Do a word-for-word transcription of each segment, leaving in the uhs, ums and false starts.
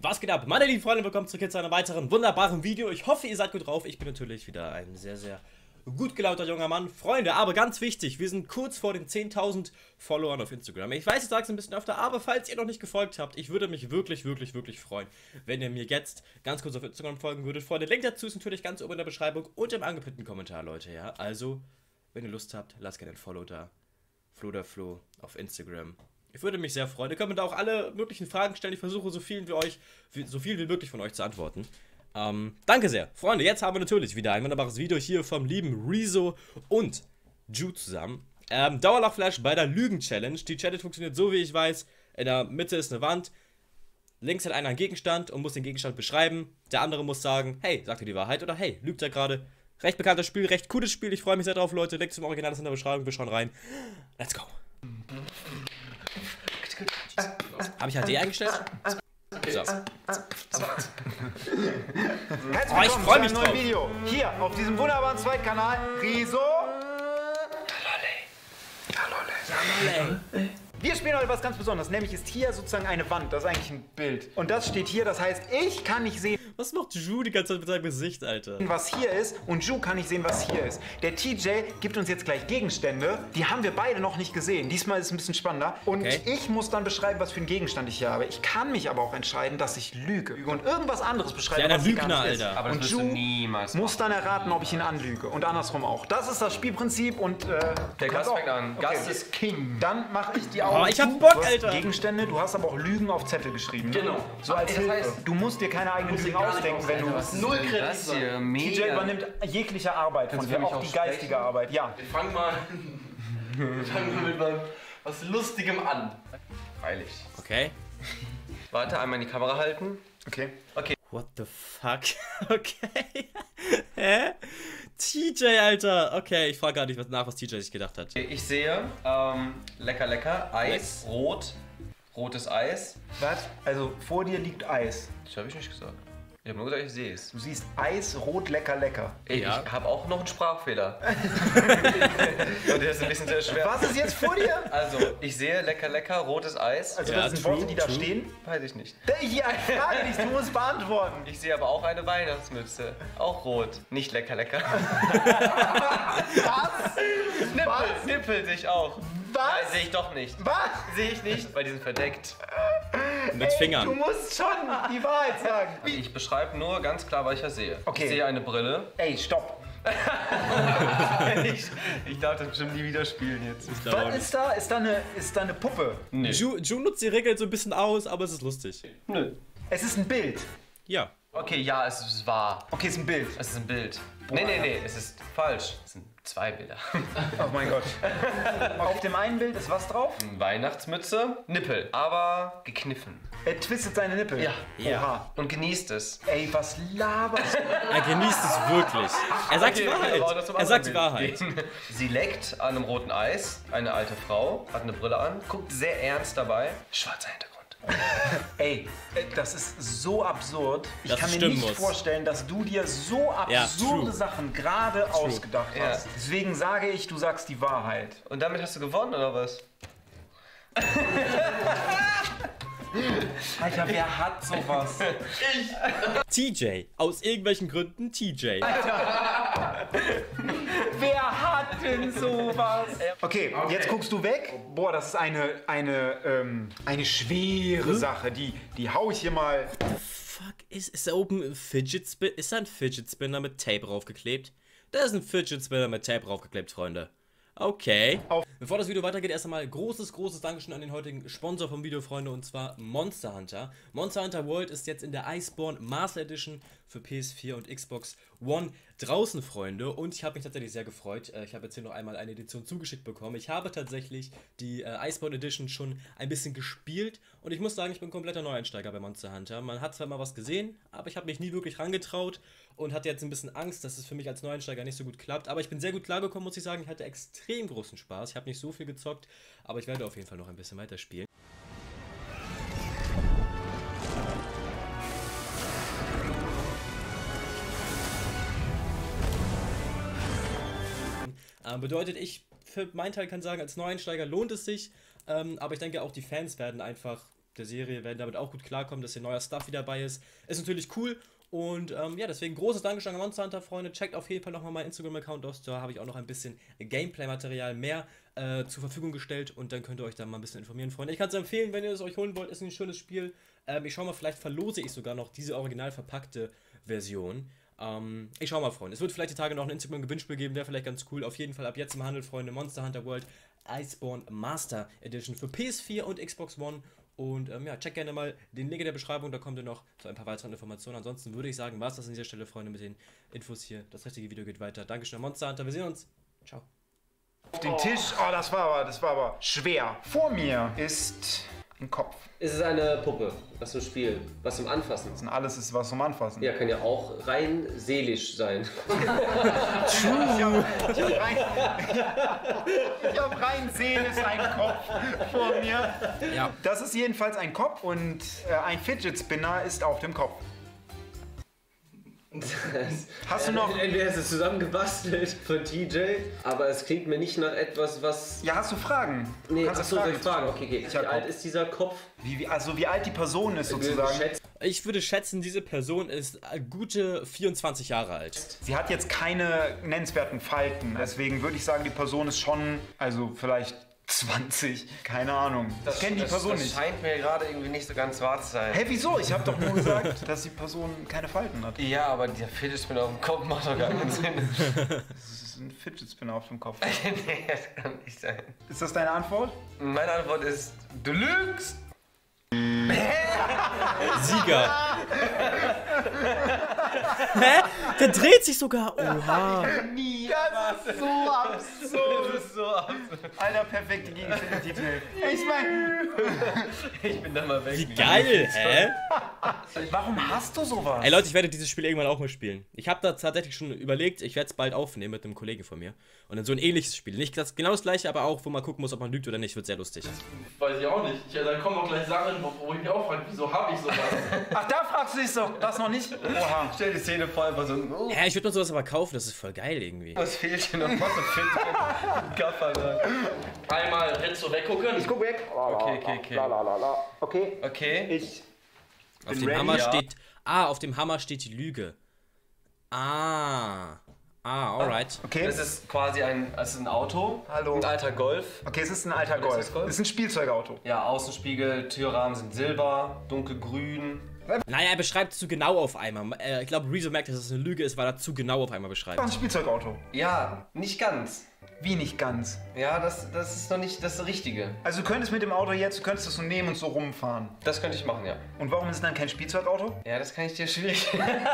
Was geht ab? Meine lieben Freunde, willkommen zurück zu einem weiteren wunderbaren Video. Ich hoffe, ihr seid gut drauf. Ich bin natürlich wieder ein sehr, sehr gut gelaunter junger Mann. Freunde, aber ganz wichtig, wir sind kurz vor den zehntausend Followern auf Instagram. Ich weiß, ich sage es ein bisschen öfter, aber falls ihr noch nicht gefolgt habt, ich würde mich wirklich, wirklich, wirklich freuen, wenn ihr mir jetzt ganz kurz auf Instagram folgen würdet. Freunde, Link dazu ist natürlich ganz oben in der Beschreibung und im angepinnten Kommentar, Leute, ja. Also, wenn ihr Lust habt, lasst gerne ein Follow da. FloDaFlo auf Instagram. Ich würde mich sehr freuen. Ihr könnt mir da auch alle möglichen Fragen stellen. Ich versuche so viel wie euch, so viel wie möglich von euch zu antworten. Ähm, danke sehr. Freunde, jetzt haben wir natürlich wieder ein wunderbares Video hier vom lieben Rezo und Ju zusammen. Ähm, Dauerlachflash bei der Lügen-Challenge. Die Challenge funktioniert so, wie ich weiß. In der Mitte ist eine Wand. Links hat einer einen Gegenstand und muss den Gegenstand beschreiben. Der andere muss sagen, hey, sagt er die Wahrheit oder hey, lügt er gerade. Recht bekanntes Spiel, recht cooles Spiel. Ich freue mich sehr drauf, Leute. Link zum Original ist in der Beschreibung. Wir schauen rein. Let's go. Habe ich H D eingestellt? So. Herzlich Oh, ich freu mich zu einem neuen Video. Hier auf diesem wunderbaren Zweitkanal Rezo. Wir spielen heute was ganz Besonderes, nämlich ist hier sozusagen eine Wand, das ist eigentlich ein Bild. Und das steht hier, das heißt, ich kann nicht sehen, Was macht Ju die ganze Zeit mit seinem Gesicht, Alter? was hier ist, und Ju kann nicht sehen, was hier ist. Der T J gibt uns jetzt gleich Gegenstände, die haben wir beide noch nicht gesehen. Diesmal ist es ein bisschen spannender. Und Okay. ich muss dann beschreiben, was für einen Gegenstand ich hier habe. Ich kann mich aber auch entscheiden, dass ich lüge und irgendwas anderes beschreibe, Kleiner was hier gar Lügner, nicht ist. Alter. Aber das Und wirst du Ju niemals muss dann erraten, ob ich ihn anlüge. Und andersrum auch. Das ist das Spielprinzip und äh, Der du Gast kannst fängt an. Okay. Gast ist King. Dann mache ich die Augen Oh, ich hab zu. Bock, du hast Alter. Gegenstände, du hast aber auch Lügen auf Zettel geschrieben. Ne? Genau. So als Ey, das Hilfe. heißt- Du musst dir keine eigenen Lügen ausdenken, wenn du... Null das hier, T mega. J übernimmt jegliche Arbeit von Kannst du dir, für mich auch auch die sprechen? geistige Arbeit. Ja. Wir fangen mal, wir fangen mal mit was- was Lustigem an. Freilich. Okay. Warte, einmal in die Kamera halten. Okay. What the fuck? Okay. Hä? T J, Alter. Okay, ich frage gar nicht was nach, was T J sich gedacht hat. Ich sehe, ähm, lecker, lecker, Eis, rot, rotes Eis. Was? Also vor dir liegt Eis. Das habe ich nicht gesagt. Ich habe nur gesagt, ich sehe es. Du siehst Eis, rot, lecker, lecker. Ey, Ja. ich habe auch noch einen Sprachfehler. Und der ist ein bisschen sehr schwer. Was ist jetzt vor dir? Also, ich sehe lecker, lecker, rotes Eis. Also Ja, das sind true, Worte, die da true. stehen. Weiß ich nicht. Ja, ich frage dich, du musst beantworten. Ich sehe aber auch eine Weihnachtsmütze. Auch rot. Nicht lecker, lecker. Was? Nippel, Nippel sehe ich auch. Nein, Was? sehe ich doch nicht. Was? Sehe ich nicht, weil die sind verdeckt. Mit Du Fingern. musst schon die Wahrheit sagen. Ich beschreibe nur ganz klar, was ich ja sehe. Okay. Ich sehe eine Brille. Ey, stopp. Ich, ich darf das bestimmt nie wieder spielen jetzt. Ich glaub auch Was nicht. ist da? Ist da eine, ist da eine Puppe? Nee. Ju, Ju nutzt die Regeln so ein bisschen aus, aber es ist lustig. Nö. Es ist ein Bild. Ja. Okay, ja, es ist wahr. Okay, es ist ein Bild. Es ist ein Bild. Nee, nee, nee, es ist falsch. Es sind zwei Bilder. Oh mein Gott. Auf dem einen Bild ist was drauf? Weihnachtsmütze, Nippel, aber gekniffen. Er twistet seine Nippel. Ja. Ja. Oha. Und genießt es. Ey, was laberst du? Er genießt es wirklich. Er sagt die Okay, Wahrheit. wir wollen das zum Er sagt die anderen Wahrheit. Bild gehen. Sie leckt an einem roten Eis. Eine alte Frau, hat eine Brille an, guckt sehr ernst dabei. Schwarzer Hintergrund. Ey, äh, das ist so absurd. Ich Dass kann es mir stimmen nicht muss. vorstellen, dass du dir so Ja, absurde true. Sachen gerade ausgedacht Ja. hast. Deswegen sage ich, du sagst die Wahrheit. Und damit hast du gewonnen, oder was? Alter, wer hat sowas? T J. Aus irgendwelchen Gründen T J. Wer hat denn sowas? Okay, jetzt guckst du weg. Boah, das ist eine, eine, ähm, eine schwere Sache. Die, die hau ich hier mal. Fuck, ist, ist da oben ein Fidget Spinner? Ist da ein Fidget Spinner mit Tape draufgeklebt? Da ist ein Fidget Spinner mit Tape draufgeklebt, Freunde. Okay. Auf- Bevor das Video weitergeht, erst einmal großes, großes Dankeschön an den heutigen Sponsor vom Video, Freunde, und zwar Monster Hunter. Monster Hunter World ist jetzt in der Iceborne Master Edition für P S vier und Xbox One draußen, Freunde, und ich habe mich tatsächlich sehr gefreut. Äh, Ich habe jetzt hier noch einmal eine Edition zugeschickt bekommen. Ich habe tatsächlich die äh, Iceborne Edition schon ein bisschen gespielt und ich muss sagen, ich bin kompletter Neueinsteiger bei Monster Hunter. Man hat zwar mal was gesehen, aber ich habe mich nie wirklich rangetraut und hatte jetzt ein bisschen Angst, dass es für mich als Neueinsteiger nicht so gut klappt. Aber ich bin sehr gut klargekommen, muss ich sagen. Ich hatte extrem großen Spaß. Ich habe nicht so viel gezockt, aber ich werde auf jeden Fall noch ein bisschen weiterspielen. Ähm, bedeutet, ich für meinen Teil kann sagen, als Neueinsteiger lohnt es sich, ähm, aber ich denke auch die Fans werden einfach der Serie werden damit auch gut klarkommen, dass hier neuer Stuff wieder dabei ist. Ist natürlich cool. Und ähm, ja, deswegen großes Dankeschön an Monster Hunter, Freunde. Checkt auf jeden Fall nochmal meinen Instagram-Account aus. Da habe ich auch noch ein bisschen Gameplay-Material mehr äh, zur Verfügung gestellt. Und dann könnt ihr euch da mal ein bisschen informieren, Freunde. Ich kann es empfehlen, wenn ihr es euch holen wollt. Ist ein schönes Spiel. Ähm, ich schau mal, vielleicht verlose ich sogar noch diese original verpackte Version. Ähm, ich schau mal, Freunde. Es wird vielleicht die Tage noch ein Instagram-Gewinnspiel geben. Wäre vielleicht ganz cool. Auf jeden Fall ab jetzt im Handel, Freunde. Monster Hunter World Iceborne Master Edition für P S vier und Xbox One. Und ähm, ja, check gerne mal den Link in der Beschreibung, da kommt ihr noch zu ein paar weiteren Informationen. Ansonsten würde ich sagen, war es das an dieser Stelle, Freunde, mit den Infos hier. Das richtige Video geht weiter. Dankeschön, Monster Hunter. Wir sehen uns. Ciao. Auf den Tisch, oh, das war aber, das war aber schwer. Vor mir ist ein Kopf. Es ist eine Puppe, was zum Spiel, was zum Anfassen. Und alles ist was zum Anfassen. Ja, kann ja auch rein seelisch sein. Ich habe rein, ich hab rein seelisch einen Kopf vor mir. Ja. Das ist jedenfalls ein Kopf und äh, ein Fidget Spinner ist auf dem Kopf. Hast du noch... Entweder ist es zusammengebastelt von T J, aber es klingt mir nicht nach etwas, was... Ja, hast du Fragen? Nee, Kannst du achso, soll ich fragen? Okay, okay. Wie hab alt Kopf. ist dieser Kopf? Wie, wie, also wie alt die Person ist sozusagen. Ich würde schätzen, diese Person ist gute vierundzwanzig Jahre alt. Sie hat jetzt keine nennenswerten Falten. Deswegen würde ich sagen, die Person ist schon, also vielleicht zwanzig. Keine Ahnung. Das, ich kenne die das, Person das nicht. scheint mir gerade irgendwie nicht so ganz wahr zu sein. Hä, wieso? Ich habe doch nur gesagt, dass die Person keine Falten hat. Ja, aber der Fidget Spinner auf dem Kopf macht doch gar keinen Sinn. Das ist ein Fidget Spinner auf dem Kopf. Nee, das kann nicht sein. Ist das deine Antwort? Meine Antwort ist, du lügst! Sieger. Hä? Der dreht sich sogar. Oha. Nie. Das ist so absurd. Das ist so absurd. Alter, perfekte Gegenstände-Titel. Ich meine... Ich bin da mal weg. Wie geil, hä? Warum hast du sowas? Ey Leute, ich werde dieses Spiel irgendwann auch mal spielen. Ich habe da tatsächlich schon überlegt, ich werde es bald aufnehmen mit einem Kollegen von mir. Und dann so ein ähnliches Spiel. Nicht das, genau das gleiche, aber auch, wo man gucken muss, ob man lügt oder nicht. Wird sehr lustig. Weiß ich auch nicht. Ja, dann kommen auch gleich Sachen, wo ich mich auch frage, wieso habe ich sowas? Ach, da fragst du dich so. Das noch nicht? Oha. Stell die Szene vor, einfach so ein... Oh, Hä, ich würde mir sowas aber kaufen, das ist voll geil irgendwie. was fehlt hier noch? Was ein Fit Gaffer da. Einmal Rizzo weggucken. Ich guck weg. Okay, okay, okay. Okay. Okay. Ich Auf bin dem ready, Hammer ja. steht... Ah, auf dem Hammer steht die Lüge. Ah. Ah, alright. Okay. Das ist quasi ein, es ist ein Auto. Hallo. Ein alter Golf. Okay, es ist ein alter Was ist Golf. das Golf? Es ist ein Spielzeugauto. Ja, Außenspiegel, Türrahmen sind silber, dunkelgrün. Naja, er beschreibt zu genau auf einmal. Äh, ich glaube, Rezo merkt, dass es eine Lüge ist, weil er zu genau auf einmal beschreibt. Das ist ein Spielzeugauto. Ja, nicht ganz. Wie nicht ganz? Ja, das, das ist noch nicht das Richtige. Also du könntest mit dem Auto jetzt, du könntest es so nehmen und so rumfahren. Das könnte ich machen, ja. Und warum ist es dann kein Spielzeugauto? Ja, das kann ich dir schwierig.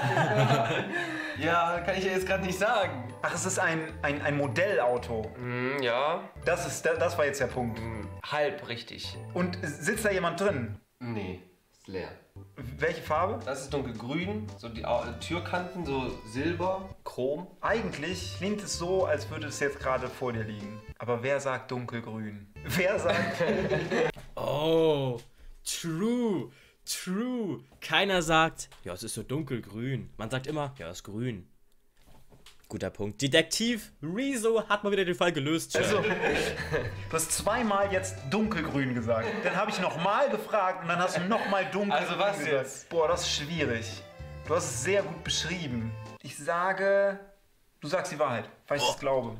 Ja, kann ich dir jetzt gerade nicht sagen. Ach, es ist ein, ein, ein Modellauto. Hm, ja. Das, ist, das war jetzt der Punkt. Halb richtig. Und sitzt da jemand drin? Nee, ist leer. Welche Farbe? Das ist dunkelgrün, so die Au- Türkanten, so silber, chrom. Eigentlich klingt es so, als würde es jetzt gerade vor dir liegen. Aber wer sagt dunkelgrün? Wer sagt... Oh, true, true. Keiner sagt, ja, es ist so dunkelgrün. Man sagt immer, ja, es ist grün. Guter Punkt. Detektiv Rezo hat mal wieder den Fall gelöst. Also, du hast zweimal jetzt dunkelgrün gesagt. Dann habe ich nochmal gefragt und dann hast du nochmal dunkelgrün Also was gesagt. jetzt? Boah, das ist schwierig. Du hast es sehr gut beschrieben. Ich sage... Du sagst die Wahrheit, weil ich es glaube.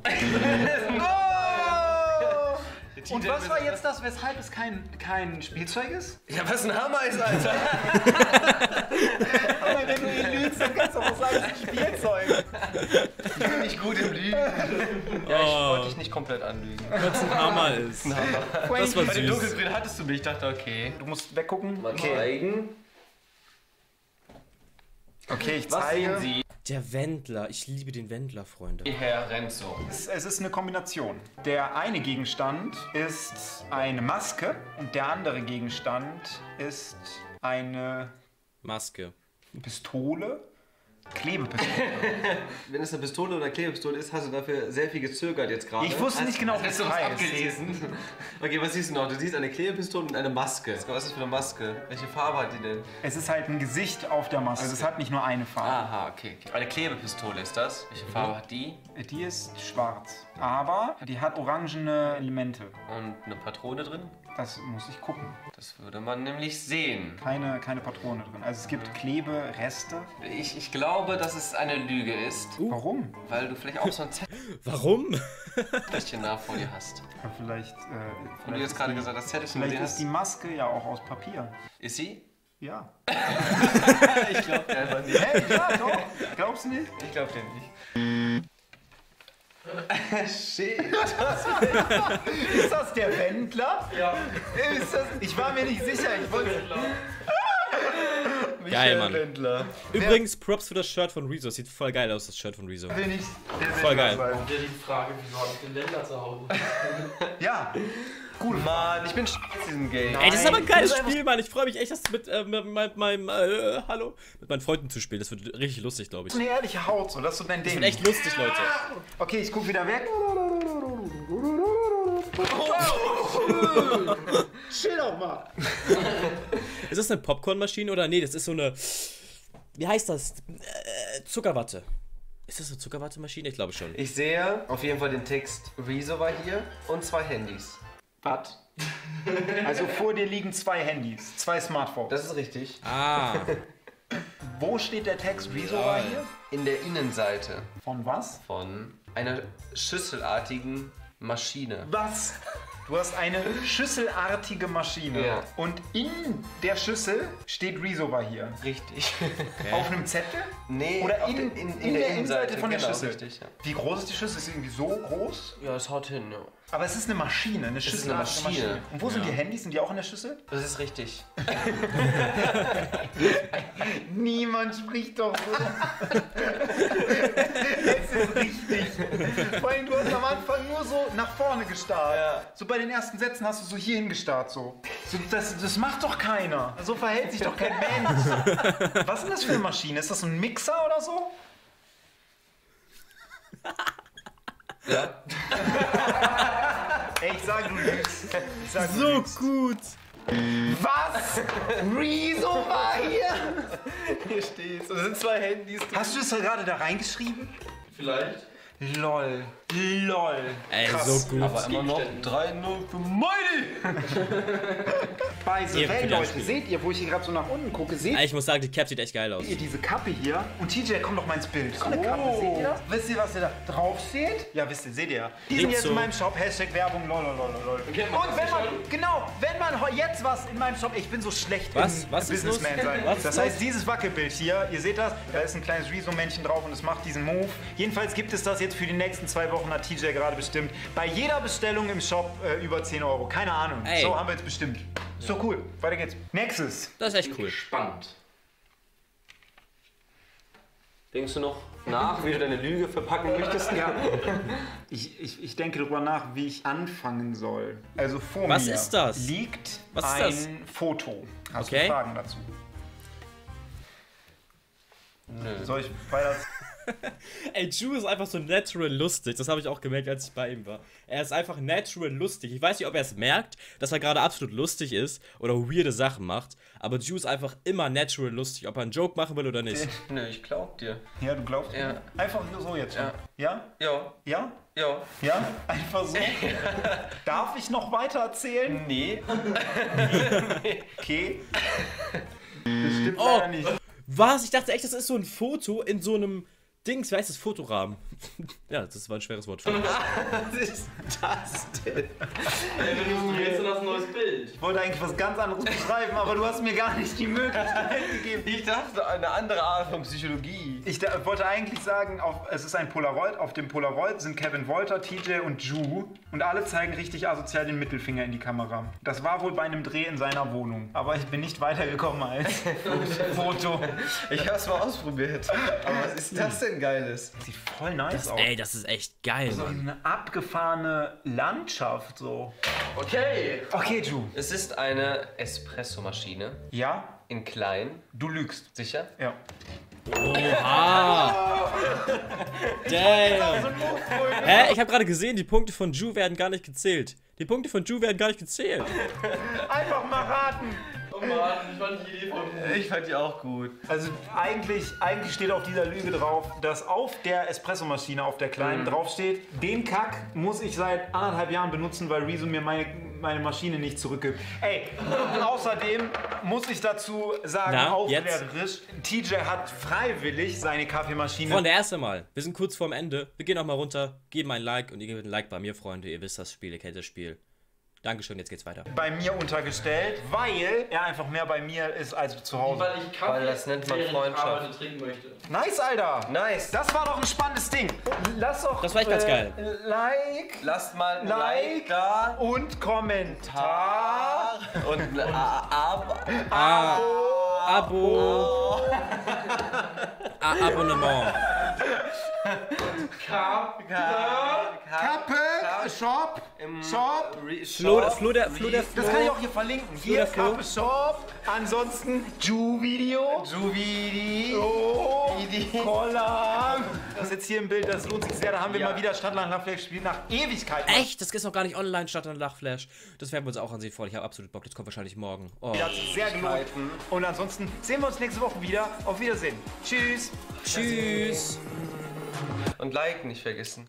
Und was war jetzt das, weshalb es kein, kein Spielzeug ist? Ja, was ein Hammer ist, Alter. Aber wenn du ihn lügst, dann kannst du auch sagen, es ist ein Spielzeug. Ich bin nicht gut im Lügen. Ja, ich wollte dich nicht komplett anlügen. Wenn es ein Hammer ist. Das war Bei dem süß. dunkelgrün hattest du mich, ich dachte, okay. Du musst weggucken. Mal zeigen. Okay, ich Was zeige. sehen Sie? Der Wendler. Ich liebe den Wendler, Freunde. Herr Renzo. Es, es ist eine Kombination. Der eine Gegenstand ist eine Maske und der andere Gegenstand ist eine Maske. Pistole. Klebepistole. Wenn es eine Pistole oder Klebepistole ist, hast du dafür sehr viel gezögert jetzt gerade. Ich wusste nicht genau, wie Hast es du was heißt. abgelesen? Okay, was siehst du noch? Du siehst eine Klebepistole und eine Maske. Was ist das für eine Maske? Welche Farbe hat die denn? Es ist halt ein Gesicht auf der Maske. Also es hat nicht nur eine Farbe. Aha, okay, okay. Eine Klebepistole ist das. Welche Farbe hat die? Die ist schwarz. Aber die hat orangene Elemente. Und eine Patrone drin? Das muss ich gucken. Das würde man nämlich sehen. Keine, keine Patrone drin. Also es gibt Klebereste. Ich, ich glaube, dass es eine Lüge ist. Uh. Warum? Weil du vielleicht auch so ein Warum? Zettelchen da vor dir hast. Ja, vielleicht. Äh, Und du vielleicht jetzt ist gerade die- gesagt hast, Zettelchen Vielleicht vor dir ist hast. die Maske ja auch aus Papier. Ist sie? Ja. Ich glaube einfach nicht. Hä? Ja, doch. Glaubst du nicht? Ich glaube dir nicht. Shit. Ist das der Wendler? Ja. Ist das? Ich war mir nicht sicher. Ich wollte. Geil, Mann. Wendler. Übrigens, Props für das Shirt von Rezo. Das sieht voll geil aus, das Shirt von Rezo. Will nicht der Voll Wendler geil. sein. Der die Frage, wieso habe ich den Länder zu Hause? Ja. Cool. Mann, ich bin sch in diesem Game. Ey, das ist aber ein geiles das ist Spiel, Mann. Ich freue mich echt, das mit äh, mit meinem, meinem äh, Hallo, mit meinen Freunden zu spielen. Das wird richtig lustig, glaube ich. Eine ehrliche Haut, so. Das ist so dein Das Ding. wird echt lustig, Leute. Okay, ich guck wieder weg. Chill doch mal. Ist das eine Popcornmaschine oder nee, das ist so eine, wie heißt das? Äh, Zuckerwatte. Ist das eine Zuckerwattemaschine? Ich glaube schon. Ich sehe auf jeden Fall den Text Rezo war hier und zwei Handys. Was? Also vor dir liegen zwei Handys, zwei Smartphones. Das ist richtig. Ah, Wo steht der Text Rezo war hier? In der Innenseite Von was? von einer schüsselartigen Maschine. Was? Du hast eine schüsselartige Maschine. Ja. Und in der Schüssel steht Rezo war hier. Richtig. Auf einem Zettel? Nee, Oder auf in, der- in, in- in, in der, der Innenseite Innenseite, von der genau, Schüssel? richtig, ja. Wie groß ist die Schüssel? Ist sie irgendwie so groß? Ja, es haut hin, ja. Aber es ist eine Maschine, eine ist eine schüsselartige Maschine. Maschine. Und wo sind die Handys? Sind die auch in der Schüssel? Das ist richtig. Niemand spricht doch so. Es ist richtig. Vor allem, du hast am Anfang nur so nach vorne gestarrt. Ja. So bei den ersten Sätzen hast du so hierhin gestarrt. So. So, das, das macht doch keiner. So verhält sich doch kein Mensch. Was ist denn das für eine Maschine? Ist das ein Mixer oder so? Ja. Ey, ich sag, du lügst. Ich sag, du so lügst. gut. Was? Rezo war hier? Hier steht's. Und es sind zwei Handys. Hast du es gerade da reingeschrieben? Vielleicht. Lol. Lol. Ey, Krass. so gut. Aber immer noch drei null für Mighty. By the Ihr way, könnt Leute, spielen. seht ihr, wo ich hier gerade so nach unten gucke, seht Ey, ich muss sagen, die Cap sieht echt geil aus. ihr diese Kappe hier? Und T J, komm doch mal ins Bild. So eine Kappe, seht ihr das? Wisst ihr, was ihr da drauf seht? Ja, wisst ihr, seht ihr ja. Die sind Liegt jetzt so. in meinem Shop, Hashtag Werbung, lol, lol, lol, lol. kennt man Und das wenn nicht man, schon? genau, wenn man heu- jetzt was in meinem Shop, ich bin so schlecht Was? im Was ist Businessman los? sein. Was ist Das los? heißt, dieses Wackelbild hier, ihr seht das, da ist ein kleines Rezo-Männchen drauf und es macht diesen Move. Jedenfalls gibt es das jetzt für die nächsten zwei Wochen, hat T J gerade bestimmt. Bei jeder Bestellung im Shop äh, über zehn Euro. Keine Ahnung. Ey. So haben wir jetzt bestimmt. So cool. Weiter geht's. Nexus. Das ist echt cool. Spannend. Denkst du noch nach, wie du deine Lüge verpacken möchtest? Ja. Ich, ich, ich denke darüber nach, wie ich anfangen soll. Also vor Was mir ist das? liegt Was ist ein das? Foto. Hast Okay. du Fragen dazu? Nö. Soll ich weiter? Ey, Ju ist einfach so natural lustig. Das habe ich auch gemerkt, als ich bei ihm war. Er ist einfach natural lustig. Ich weiß nicht, ob er es merkt, dass er gerade absolut lustig ist oder weirde Sachen macht. Aber Ju ist einfach immer natural lustig, ob er einen Joke machen will oder nicht. Nö, ich glaub dir. Ja, du glaubst? Ja. mir? Einfach nur so jetzt schon. Ja. Ja? Ja, Ja? ja. Ja? Einfach so. Darf ich noch weiter erzählen? Nee. Okay. Das stimmt Oh. leider nicht. Was? Ich dachte echt, das ist so ein Foto in so einem Dings. Wie heißt das? Fotorahmen. Ja, das war ein schweres Wort. Was ist das denn? Du willst das ein neues Bild. Ich wollte eigentlich was ganz anderes beschreiben, aber du hast mir gar nicht die Möglichkeit gegeben. Ich dachte, eine andere Art von Psychologie. Ich da, wollte eigentlich sagen, auf, es ist ein Polaroid. Auf dem Polaroid sind Kevin Wolter, T J und Ju. Und alle zeigen richtig asozial den Mittelfinger in die Kamera. Das war wohl bei einem Dreh in seiner Wohnung. Aber ich bin nicht weitergekommen als Foto. Ich hab's mal ausprobiert. Aber was ist das denn Geiles? Sieht voll nice aus. Ey, das ist echt geil, So Mann. eine abgefahrene Landschaft so. Okay. Okay, Ju. Es ist eine Espressomaschine Ja? in klein. Du lügst. Sicher? Ja. Ah! Damn! Hä? Ich habe gerade gesehen, die Punkte von Ju werden gar nicht gezählt. Die Punkte von Ju werden gar nicht gezählt. Einfach mal raten. Oh Mann, ich fand die Idee von Ich fand die auch gut. Also eigentlich, eigentlich steht auf dieser Lüge drauf, dass auf der Espressomaschine, auf der kleinen, drauf steht, den Kack muss ich seit anderthalb Jahren benutzen, weil Rezo mir meine, meine Maschine nicht zurückgibt. Ey, und außerdem muss ich dazu sagen, Na, aufklärerisch, T J hat freiwillig seine Kaffeemaschine... Freunde, erst einmal, wir sind kurz vorm Ende. Wir gehen noch mal runter, geben ein Like und ihr gebt ein Like bei mir, Freunde. Ihr wisst das Spiel, ihr kennt das Spiel. Dankeschön, jetzt geht's weiter. bei mir untergestellt, weil er einfach mehr bei mir ist als zu Hause. Weil ich Kaffee Weil das nennt man während ich Freundschaft. arbeite, trinken möchte. Nice, Alter! Nice. Das war doch ein spannendes Ding. Lass doch... Das war echt ganz geil. Like, Lasst mal ein Like Like da. und Kommentar. Und ein Ab. Ah, Abo. Ah, Abonnement. Kappe, Shop, Shop. Flo, Flo, der, Flo, der, Flo. Das kann ich auch hier verlinken. Hier, der Flo. Kappe, Shop. Ansonsten Ju-Video. Juvidi. Oh, Collar. Das ist jetzt hier im Bild, das lohnt sich sehr. Da haben wir Ja. mal wieder Stadtland Lachfleisch gespielt nach Ewigkeiten. Echt? Das ist noch gar nicht online, statt an Lachflash. Das werden wir uns auch ansehen, Freunde. Ich habe absolut Bock. Das kommt wahrscheinlich morgen. Oh. Das hat sich sehr gelohnt. Und ansonsten sehen wir uns nächste Woche wieder. Auf Wiedersehen. Tschüss. Tschüss. Und Like nicht vergessen.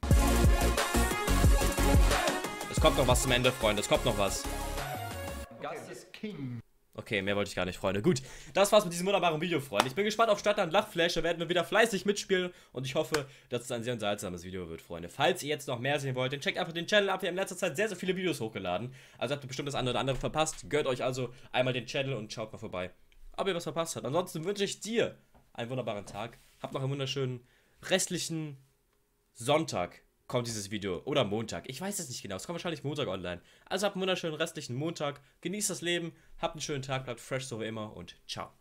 Es kommt noch was zum Ende, Freunde. Es kommt noch was. Gast ist King. Okay, mehr wollte ich gar nicht, Freunde. Gut, das war's mit diesem wunderbaren Video, Freunde. Ich bin gespannt auf Stadtland Lachflash. Da werden wir wieder fleißig mitspielen. Und ich hoffe, dass es ein sehr unterhaltsames Video wird, Freunde. Falls ihr jetzt noch mehr sehen wollt, dann checkt einfach den Channel ab. Wir haben in letzter Zeit sehr, sehr viele Videos hochgeladen. Also habt ihr bestimmt das eine oder andere verpasst. Gönnt euch also einmal den Channel und schaut mal vorbei, ob ihr was verpasst habt. Ansonsten wünsche ich dir einen wunderbaren Tag. Habt noch einen wunderschönen restlichen Sonntag. Kommt dieses Video. Oder Montag. Ich weiß es nicht genau. Es kommt wahrscheinlich Montag online. Also habt einen wunderschönen restlichen Montag. Genießt das Leben. Habt einen schönen Tag. Bleibt fresh so wie immer. Und ciao.